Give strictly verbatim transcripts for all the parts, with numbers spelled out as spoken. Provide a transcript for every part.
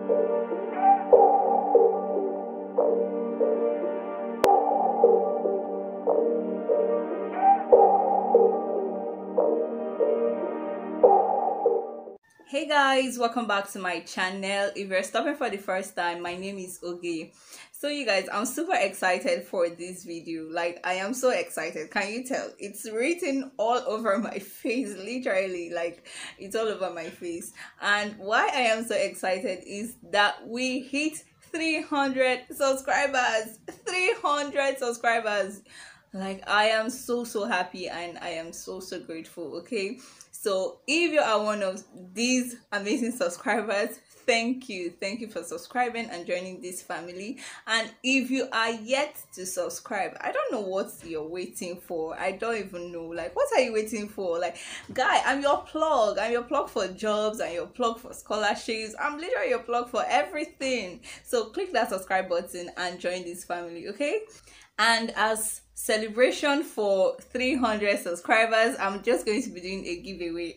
Hey guys, welcome back to my channel. If you're stopping for the first time, my name is Oge. So you guys, I'm super excited for this video. Like, I am so excited. Can you tell? It's written all over my face, literally. Like, it's all over my face. And why I am so excited is that we hit three hundred subscribers. three hundred subscribers. Like, I am so so happy and I am so so grateful. Okay, so if you are one of these amazing subscribers, thank you thank you for subscribing and joining this family. And if you are yet to subscribe, I don't know what you're waiting for. I don't even know. Like, what are you waiting for? Like, guy, i'm your plug i'm your plug for jobs, and your plug for scholarships. I'm literally your plug for everything. So click that subscribe button and join this family. Okay, and as celebration for three hundred subscribers, I'm just going to be doing a giveaway.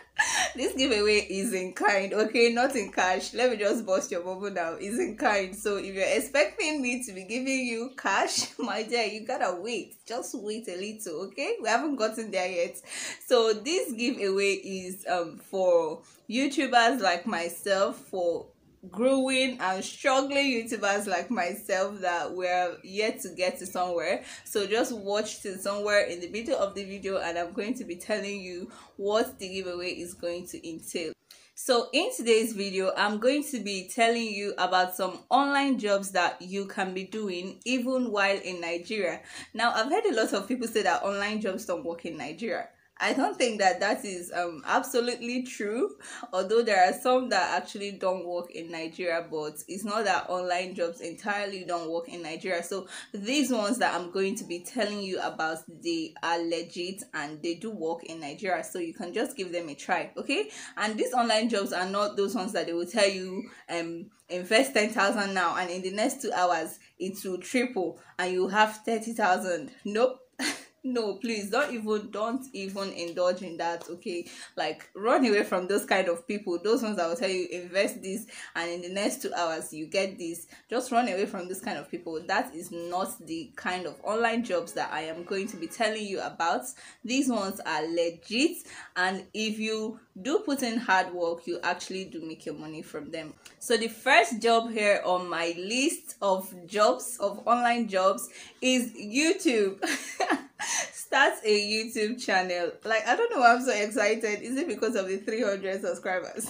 This giveaway is in kind, okay, not in cash. Let me just bust your bubble now. It's in kind. So if you're expecting me to be giving you cash, my dear, you gotta wait. Just wait a little, okay? We haven't gotten there yet. So this giveaway is um for YouTubers like myself, for growing and struggling YouTubers like myself that we're yet to get to somewhere. So just watch till somewhere in the middle of the video, and I'm going to be telling you what the giveaway is going to entail. So in today's video, I'm going to be telling you about some online jobs that you can be doing even while in Nigeria. Now, I've heard a lot of people say that online jobs don't work in Nigeria. I don't think that that is um absolutely true, although there are some that actually don't work in Nigeria, but it's not that online jobs entirely don't work in Nigeria. So these ones that I'm going to be telling you about, they are legit and they do work in Nigeria, so you can just give them a try. Okay, and these online jobs are not those ones that they will tell you um invest ten thousand now and in the next two hours it will triple and you have thirty thousand. Nope. No, please don't even don't even indulge in that. Okay, like, run away from those kind of people. Those ones that will tell you invest this and in the next two hours you get this. Just run away from this kind of people. That is not the kind of online jobs that I am going to be telling you about. These ones are legit, and if you do put in hard work, you actually do make your money from them. So the first job here on my list of jobs, of online jobs, is YouTube. Start a YouTube channel. Like, I don't know why I'm so excited. Is it because of the three hundred subscribers?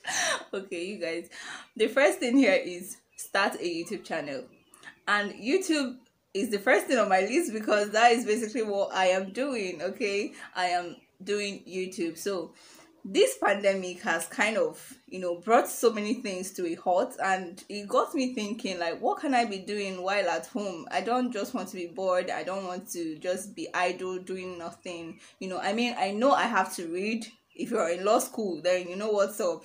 Okay, you guys, the first thing here is start a YouTube channel. And YouTube is the first thing on my list because that is basically what I am doing. Okay, I am doing YouTube. So this pandemic has kind of, you know, brought so many things to a halt, and it got me thinking, like, what can I be doing while at home? I don't just want to be bored. I don't want to just be idle doing nothing. You know, I mean, I know I have to read. If you're in law school, then you know what's up.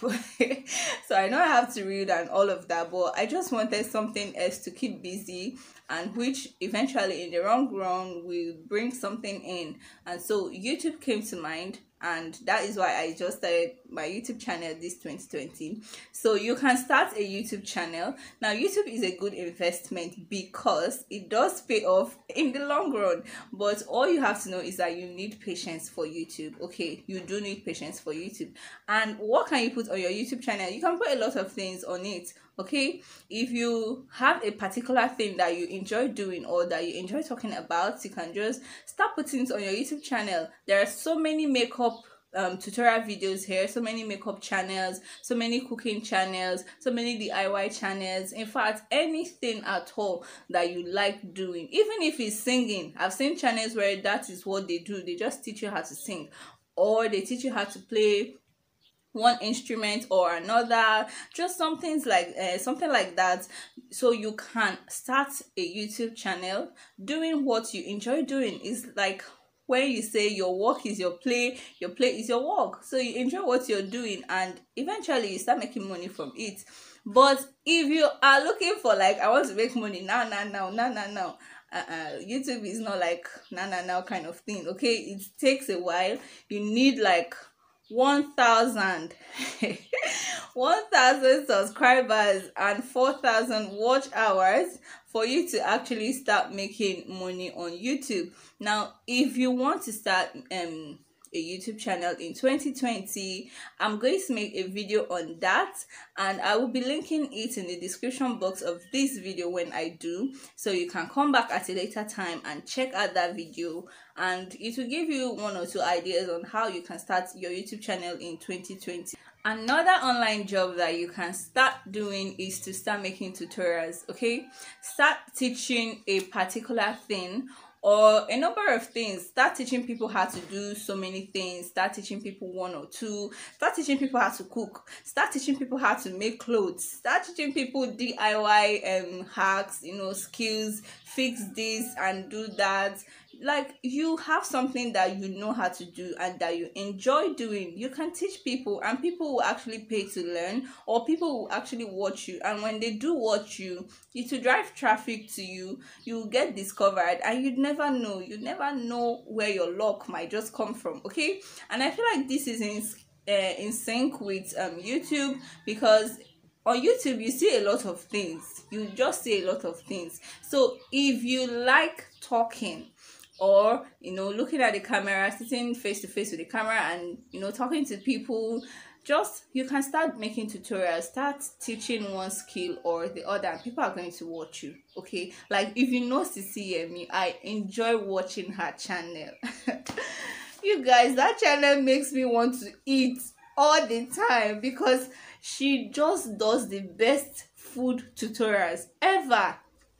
So I know I have to read and all of that, but I just wanted something else to keep busy, and which eventually in the long run will bring something in. And so YouTube came to mind, and that is why I just started my YouTube channel this twenty twenty. So you can start a YouTube channel. Now, YouTube is a good investment because it does pay off in the long run, but all you have to know is that you need patience for YouTube. Okay, you do need patience for YouTube. And what can you put on your YouTube channel? You can put a lot of things on it. Okay, if you have a particular thing that you enjoy doing or that you enjoy talking about, you can just start putting it on your YouTube channel. There are so many makeup um tutorial videos here, so many makeup channels, so many cooking channels, so many D I Y channels. In fact, anything at all that you like doing, even if it's singing. I've seen channels where that is what they do. They just teach you how to sing, or they teach you how to play one instrument or another, just some things like uh, something like that. So you can start a YouTube channel doing what you enjoy doing. Is like when you say your work is your play, your play is your work. So you enjoy what you're doing, and eventually you start making money from it. But if you are looking for, like, I want to make money now now now now now now uh-uh, YouTube is not like now now now kind of thing. Okay, it takes a while. You need like one thousand one thousand subscribers and four thousand watch hours for you to actually start making money on YouTube. Now, if you want to start um a YouTube channel in twenty twenty, I'm going to make a video on that, and I will be linking it in the description box of this video when I do, so you can come back at a later time and check out that video, and it will give you one or two ideas on how you can start your YouTube channel in twenty twenty. Another online job that you can start doing is to start making tutorials. Okay, start teaching a particular thing or a number of things. Start teaching people how to do so many things. Start teaching people one or two. Start teaching people how to cook. Start teaching people how to make clothes. Start teaching people D I Y um hacks, you know, skills. Fix this and do that. Like, you have something that you know how to do and that you enjoy doing, you can teach people, and people will actually pay to learn, or people will actually watch you, and when they do watch you, it will drive traffic to you. You will get discovered, and you'd never know you never know where your luck might just come from. Okay, and I feel like this is in uh, in sync with um YouTube, because on YouTube you see a lot of things, you just see a lot of things. So if you like talking, or you know, looking at the camera, sitting face to face with the camera, and you know, talking to people, just you can start making tutorials, start teaching one skill or the other, and people are going to watch you. Okay, like if you know Sisi Yemi, I enjoy watching her channel. You guys, that channel makes me want to eat all the time, because she just does the best food tutorials ever.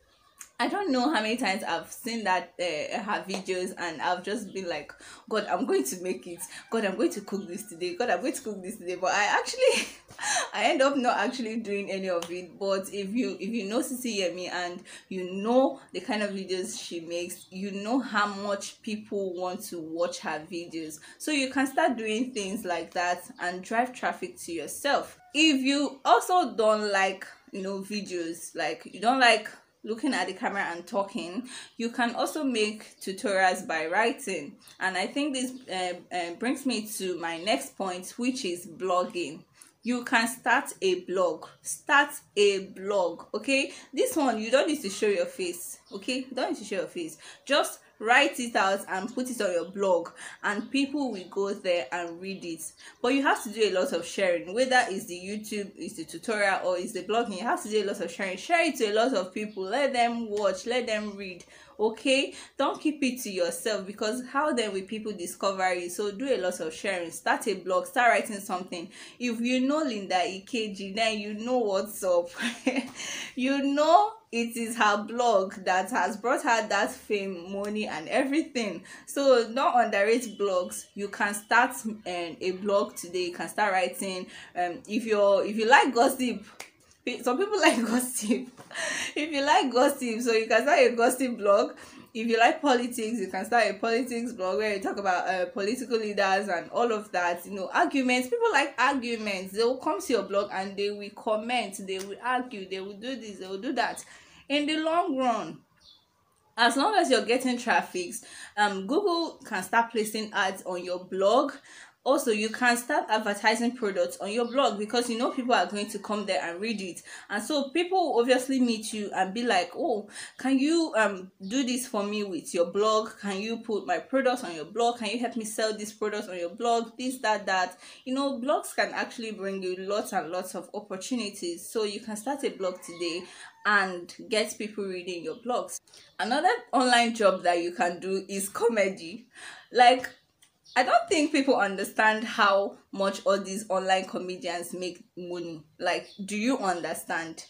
I don't know how many times I've seen that uh, her videos, and I've just been like, God, I'm going to make it. God, I'm going to cook this today. God, I'm going to cook this today. But I actually, I end up not actually doing any of it. But if you if you know Sisi Yemi and you know the kind of videos she makes, you know how much people want to watch her videos. So you can start doing things like that and drive traffic to yourself. If you also don't like, you know, videos, like you don't like looking at the camera and talking, you can also make tutorials by writing. And I think this uh, uh, brings me to my next point, which is blogging. You can start a blog. Start a blog. Okay, this one you don't need to show your face. Okay, you don't need to show your face. Just write it out and put it on your blog, and people will go there and read it. But you have to do a lot of sharing, whether it's the YouTube, it's the tutorial, or it's the blogging. You have to do a lot of sharing. Share it to a lot of people. Let them watch, let them read. Okay, don't keep it to yourself, because how then will people discover you? So do a lot of sharing. Start a blog, start writing something. If you know Linda Ikeji, then you know what's up. You know it is her blog that has brought her that fame, money, and everything. So don't underrate blogs. You can start um, a blog today. You can start writing. Um, if you're if you like gossip, some people like gossip. If you like gossip, so you can start a gossip blog. If you like politics, you can start a politics blog where you talk about uh, political leaders and all of that. You know, arguments. People like arguments. They will come to your blog and they will comment. They will argue. They will do this. They will do that. In the long run, as long as you're getting traffic, um, Google can start placing ads on your blog. Also, you can start advertising products on your blog, because you know people are going to come there and read it, and so people will obviously meet you and be like, oh, can you um do this for me with your blog? Can you put my products on your blog? Can you help me sell these products on your blog? This, that, that. You know, blogs can actually bring you lots and lots of opportunities. So you can start a blog today and get people reading your blogs. Another online job that you can do is comedy. Like, I don't think people understand how much all these online comedians make money. Like, do you understand?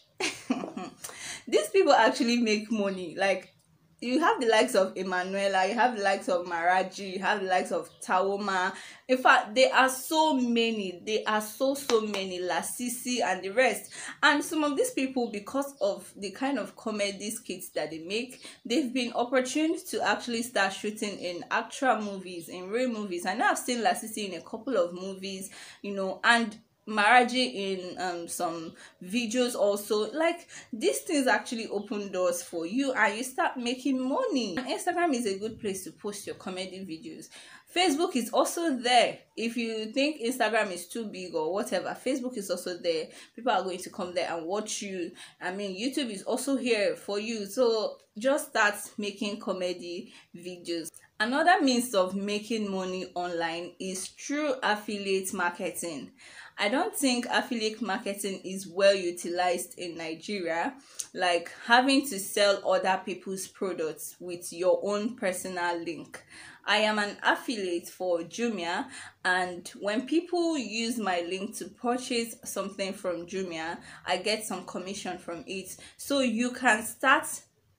These people actually make money. Like, you have the likes of Emanuela, you have the likes of Maraji, you have the likes of Tawoma. In fact, there are so many. There are so, so many. Lasisi and the rest. And some of these people, because of the kind of comedy skits that they make, they've been opportune to actually start shooting in actual movies, in real movies. I know I've seen Lasisi in a couple of movies, you know, and Maraji in um some videos also. Like, these things actually open doors for you and you start making money. And Instagram is a good place to post your comedy videos. Facebook is also there. If you think Instagram is too big or whatever, Facebook is also there. People are going to come there and watch you. I mean, YouTube is also here for you. So just start making comedy videos. Another means of making money online is through affiliate marketing. I don't think affiliate marketing is well utilized in Nigeria, like having to sell other people's products with your own personal link. I am an affiliate for Jumia, and when people use my link to purchase something from Jumia, I get some commission from it. So you can start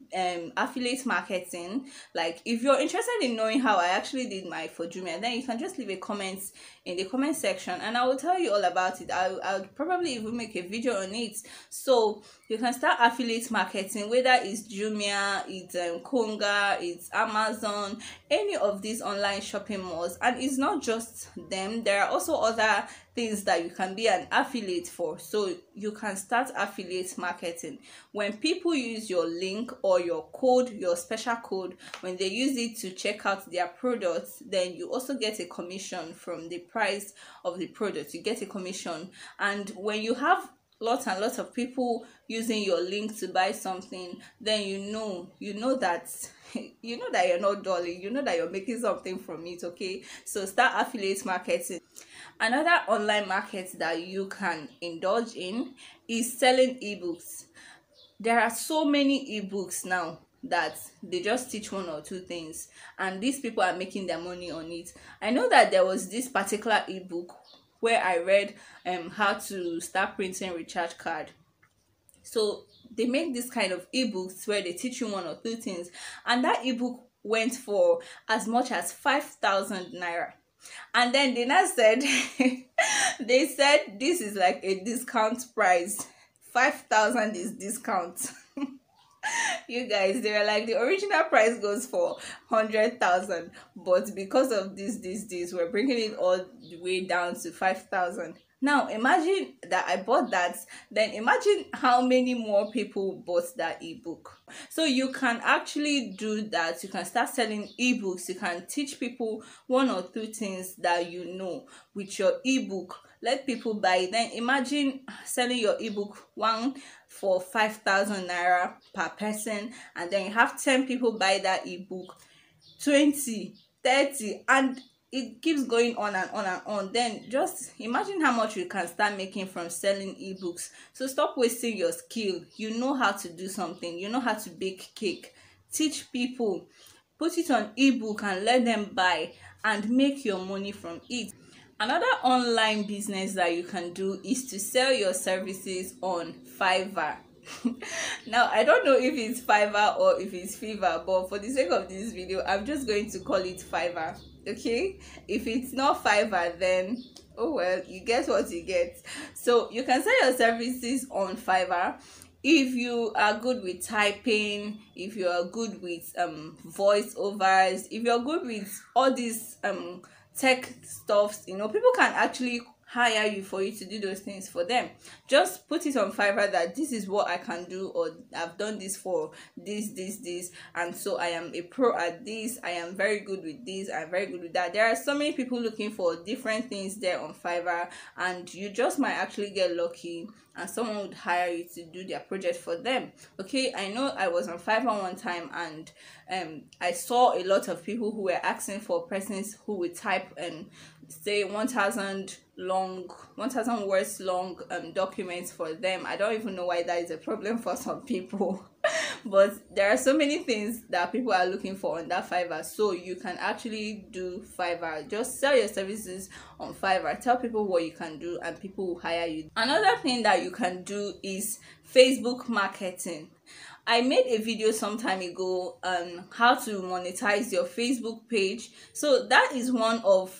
um affiliate marketing. Like, if you're interested in knowing how I actually did my for Jumia, then you can just leave a comment in the comment section and I will tell you all about it. I'll, I'll probably even make a video on it. So you can start affiliate marketing, whether it's Jumia, it's um, Konga, it's Amazon, any of these online shopping malls. And it's not just them, there are also other things that you can be an affiliate for. So you can start affiliate marketing. When people use your link or your code, your special code, when they use it to check out their products, then you also get a commission from the price of the product. You get a commission. And when you have lots and lots of people using your link to buy something, then you know you know that you know that you're not dulling, you know that you're making something from it. Okay, so start affiliate marketing. Another online market that you can indulge in is selling ebooks. There are so many ebooks now that they just teach one or two things, and these people are making their money on it. I know that there was this particular ebook where I read um how to start printing recharge card. So they make this kind of ebooks where they teach you one or two things, and that ebook went for as much as five thousand naira. And then they now said they said this is like a discount price. Five thousand is discount. You guys, they were like, the original price goes for hundred thousand, but because of this this this we're bringing it all the way down to five thousand. Now imagine that I bought that, then imagine how many more people bought that ebook. So you can actually do that. You can start selling ebooks. You can teach people one or two things that you know with your ebook. Let people buy it. Then imagine selling your ebook one for five thousand naira per person, and then you have ten people buy that ebook, twenty, thirty, and it keeps going on and on and on. Then just imagine how much you can start making from selling ebooks. So stop wasting your skill. You know how to do something, you know how to bake cake. Teach people, put it on ebook and let them buy and make your money from it. Another online business that you can do is to sell your services on Fiverr. Now I don't know if it's Fiverr or if it's Fiverr, but for the sake of this video I'm just going to call it Fiverr. Okay, if it's not Fiverr, then oh well, you get what you get. So you can sell your services on Fiverr. If you are good with typing, if you are good with um voiceovers, if you're good with all these um tech stuffs, you know, people can actually hire you for you to do those things for them. Just put it on Fiverr that this is what I can do, or I've done this for this this this and so I am a pro at this, I am very good with this, I'm very good with that. There are so many people looking for different things there on Fiverr, and you just might actually get lucky and someone would hire you to do their project for them. Okay, I know I was on Fiverr one time and um I saw a lot of people who were asking for persons who would type and say one thousand long one thousand words long um documents for them. I don't even know why that is a problem for some people. But there are so many things that people are looking for on that Fiverr, so you can actually do Fiverr. Just sell your services on Fiverr, tell people what you can do, and people will hire you. Another thing that you can do is Facebook marketing. I made a video some time ago on how to monetize your Facebook page. So that is one of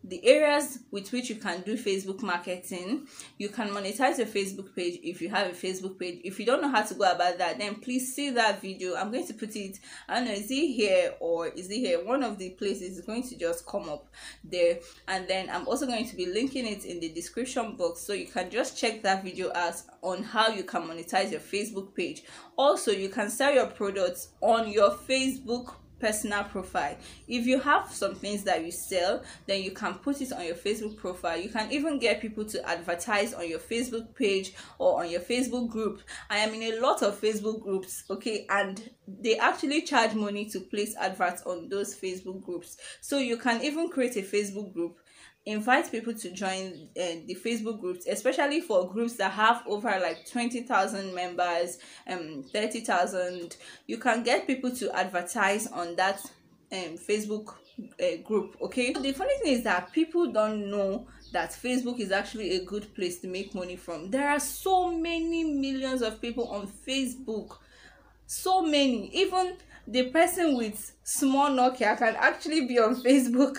the areas with which you can do Facebook marketing. You can monetize your Facebook page if you have a Facebook page. If you don't know how to go about that, then please see that video. I'm going to put it, I don't know, is it here or is it here? One of the places is going to just come up there, and then I'm also going to be linking it in the description box, so you can just check that video out on how you can monetize your Facebook page. Also, you can sell your products on your Facebook personal profile. If you have some things that you sell, then you can put it on your Facebook profile. You can even get people to advertise on your Facebook page or on your Facebook group. I am in a lot of Facebook groups, okay, and they actually charge money to place adverts on those Facebook groups. So you can even create a Facebook group, invite people to join uh, the Facebook groups, especially for groups that have over like twenty thousand members, um thirty thousand. You can get people to advertise on that um Facebook uh, group. Okay, the funny thing is that people don't know that Facebook is actually a good place to make money from. There are so many millions of people on Facebook, so many. Even the person with small Nokia can actually be on Facebook.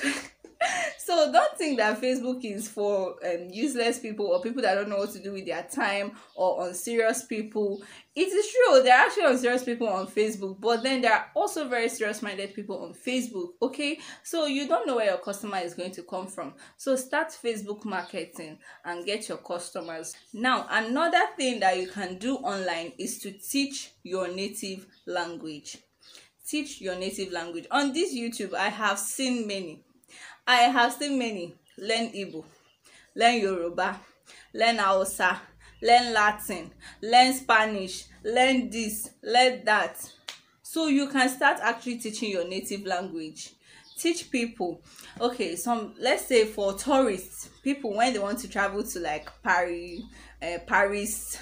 So don't think that Facebook is for um, useless people or people that don't know what to do with their time, or unserious people. It is true, there are actually unserious people on Facebook, but then there are also very serious-minded people on Facebook, okay? So you don't know where your customer is going to come from. So start Facebook marketing and get your customers. Now, another thing that you can do online is to teach your native language. Teach your native language. On this YouTube, I have seen many. I have seen many. Learn Igbo, learn Yoruba, learn Hausa, learn Latin, learn Spanish, learn this, learn that. So you can start actually teaching your native language. Teach people. Okay, some, let's say for tourists, people when they want to travel to like Paris, uh, Paris,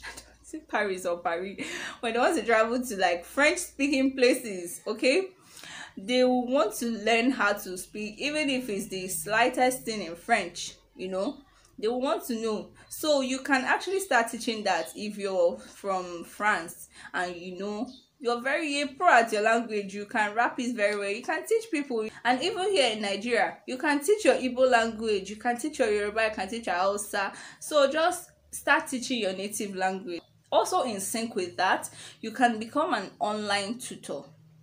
Paris or Paris, when they want to travel to like French speaking places, okay, they will want to learn how to speak, even if it's the slightest thing in French, you know, they will want to know. So you can actually start teaching that. If you're from France and you know you're very pro at your language, you can rap it very well, you can teach people. And even here in Nigeria, you can teach your Igbo language, you can teach your Yoruba, you can teach your Hausa. So just start teaching your native language. Also, in sync with that, you can become an online tutor.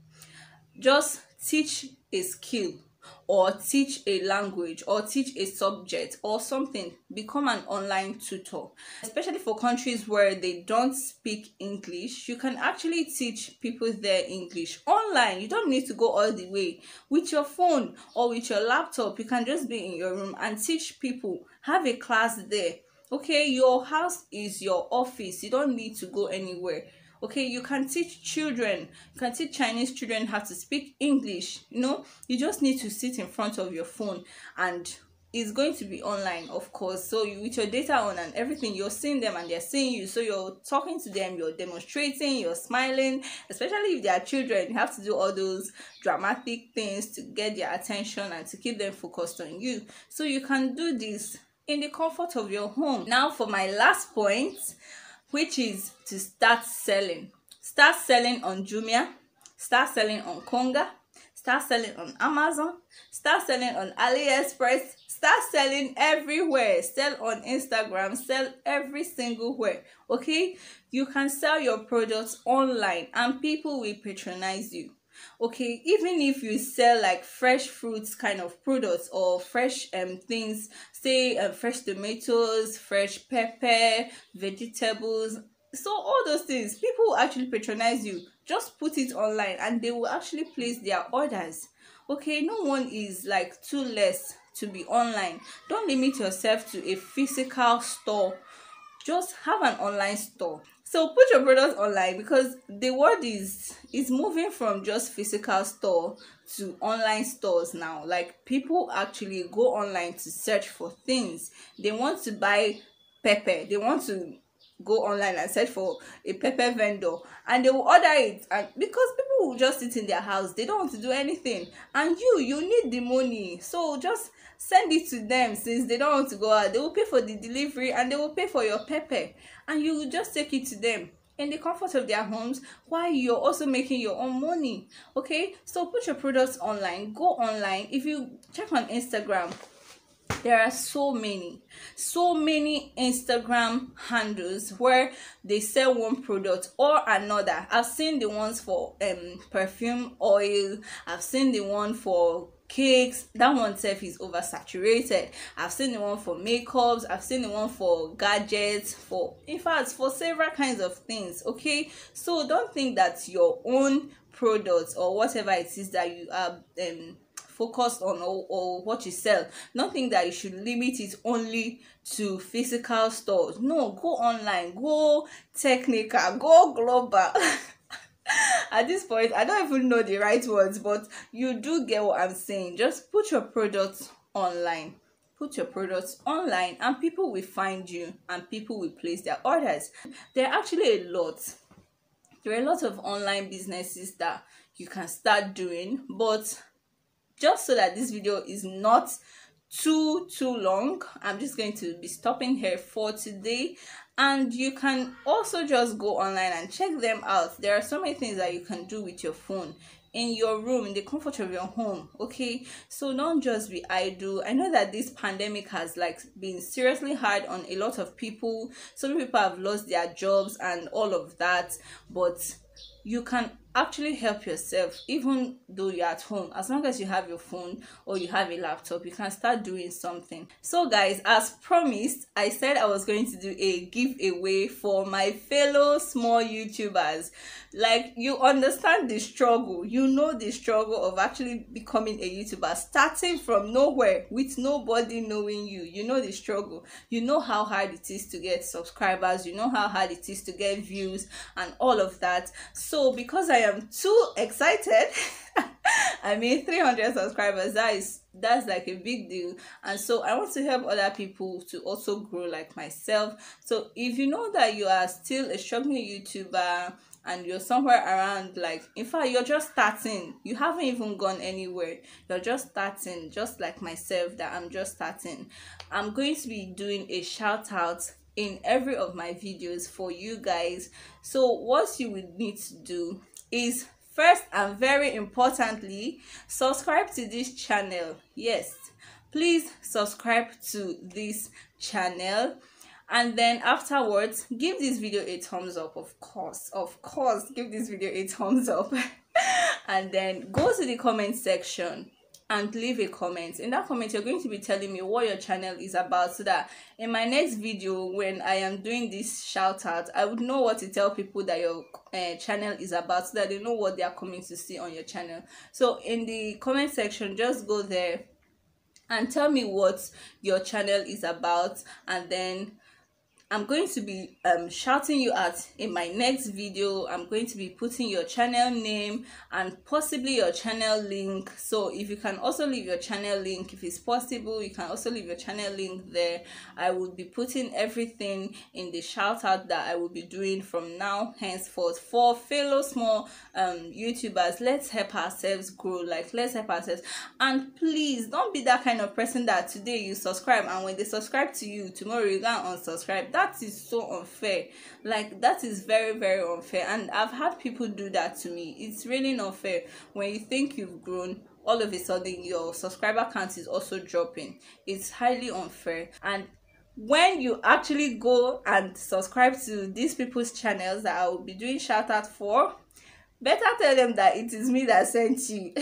Just teach a skill or teach a language or teach a subject or something. Become an online tutor. Especially for countries where they don't speak English, you can actually teach people their English online. You don't need to go all the way. With your phone or with your laptop, you can just be in your room and teach people. Have a class there. Okay, your house is your office. You don't need to go anywhere. Okay, you can teach children, you can teach Chinese children how to speak English. You know, you just need to sit in front of your phone, and it's going to be online, of course. So you, with your data on and everything, you're seeing them and they're seeing you. So you're talking to them, you're demonstrating, you're smiling. Especially if they are children, you have to do all those dramatic things to get their attention and to keep them focused on you. So you can do this in the comfort of your home. Now for my last point, which is to start selling. Start selling on Jumia, start selling on Konga, start selling on Amazon, start selling on AliExpress, start selling everywhere. Sell on Instagram, sell every single where. Okay, you can sell your products online and people will patronize you. Okay, even if you sell like fresh fruits kind of products or fresh um things, say uh, fresh tomatoes, fresh pepper, vegetables, so all those things, people will actually patronize you. Just put it online and they will actually place their orders. Okay, no one is like too less to be online. Don't limit yourself to a physical store. Just have an online store. So put your products online, because the world is is moving from just physical store to online stores now. Like people actually go online to search for things. They want to buy pepper. They want to go online and search for a pepper vendor and they will order it, and because people will just sit in their house, they don't want to do anything, and you you need the money, so just send it to them. Since they don't want to go out, they will pay for the delivery and they will pay for your pepper, and you will just take it to them in the comfort of their homes while you're also making your own money. Okay, so put your products online. Go online. If you check on Instagram, There are so many so many Instagram handles where they sell one product or another. I've seen the ones for um perfume oil, I've seen the one for cakes, that one self is oversaturated. I've seen the one for makeups, I've seen the one for gadgets, for in fact for several kinds of things. Okay, so don't think that your own product or whatever it is that you are um focused on, or, or what you sell, don't think that you should limit it only to physical stores. No, go online, go technical, go global. At this point I don't even know the right words, but you do get what I'm saying. Just put your products online, put your products online and people will find you and people will place their orders. There are actually a lot there are a lot of online businesses that you can start doing, but just so that this video is not too too long, I'm just going to be stopping here for today, and you can also just go online and check them out. There are so many things that you can do with your phone in your room, in the comfort of your home. Okay, so don't just be idle. I know that this pandemic has like been seriously hard on a lot of people. Some people have lost their jobs and all of that, but you can actually help yourself even though you're at home. As long as you have your phone or you have a laptop, you can start doing something. So guys, as promised, I said I was going to do a giveaway for my fellow small YouTubers. Like, you understand the struggle, you know the struggle of actually becoming a YouTuber, starting from nowhere with nobody knowing you. You know the struggle, you know how hard it is to get subscribers, you know how hard it is to get views and all of that. So because I am too excited, I mean three hundred subscribers, that is that's like a big deal, and so I want to help other people to also grow like myself. So if you know that you are still a struggling YouTuber and you're somewhere around, like, in fact you're just starting, you haven't even gone anywhere, you're just starting, just like myself, that I'm just starting, I'm going to be doing a shout out in every of my videos for you guys. So what you would need to do is, first and very importantly, subscribe to this channel. Yes, please subscribe to this channel, and then afterwards give this video a thumbs up. Of course, of course give this video a thumbs up and then go to the comment section and leave a comment. In that comment, you're going to be telling me what your channel is about, so that in my next video, when I am doing this shout out, I would know what to tell people that your uh, channel is about, so that they know what they are coming to see on your channel. So in the comment section, just go there and tell me what your channel is about, and then I'm going to be um shouting you out in my next video. I'm going to be putting your channel name and possibly your channel link. So if you can also leave your channel link, if it's possible, you can also leave your channel link there. I will be putting everything in the shout out that I will be doing from now henceforth for fellow small um YouTubers. Let's help ourselves grow, like let's help ourselves. And please don't be that kind of person that today you subscribe and when they subscribe to you, tomorrow you go and unsubscribe. That That is so unfair. Like, that is very very unfair, and I've had people do that to me. It's really not fair. When you think you've grown, all of a sudden your subscriber count is also dropping. It's highly unfair. And when you actually go and subscribe to these people's channels that I will be doing shout out for, better tell them that it is me that sent you.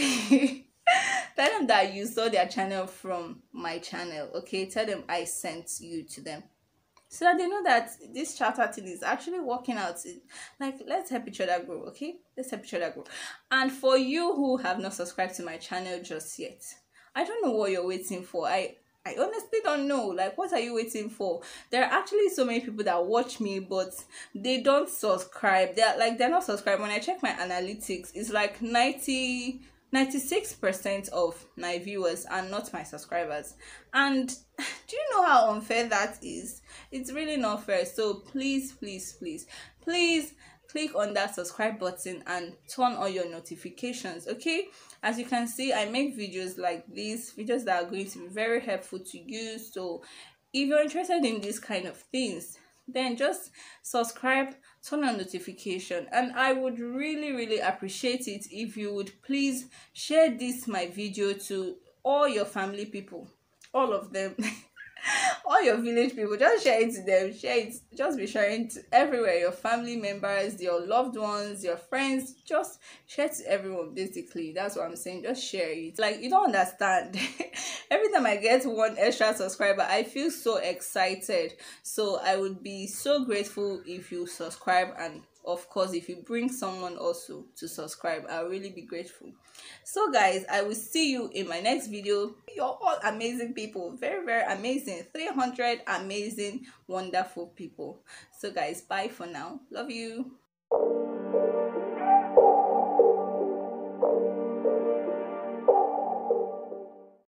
Tell them that you saw their channel from my channel. Okay, tell them I sent you to them, so that they know that this charter thing is actually working out. Like, let's help each other grow. Okay, let's help each other grow. And for you who have not subscribed to my channel just yet, I don't know what you're waiting for. I I honestly don't know. Like, what are you waiting for? There are actually so many people that watch me, but they don't subscribe. They're like, they're not subscribed. When I check my analytics, it's like ninety ninety-six percent of my viewers are not my subscribers. And do you know how unfair that is? It's really not fair. So please please please please click on that subscribe button and turn on your notifications. Okay, as you can see, I make videos like these, videos that are going to be very helpful to you. So if you're interested in these kind of things, then just subscribe, turn on notification, and I would really really appreciate it if you would please share this my video to all your family people, all of them. All your village people, just share it to them. Share it, just be sharing to everywhere. Your family members, your loved ones, your friends, just share to everyone. Basically, that's what I'm saying. Just share it. Like, you don't understand. Every time I get one extra subscriber, I feel so excited. So I would be so grateful if you subscribe, and of course if you bring someone also to subscribe. I'll really be grateful. So guys, I will see you in my next video. You're all amazing people, very very amazing, three hundred amazing wonderful people. So guys, bye for now. Love you.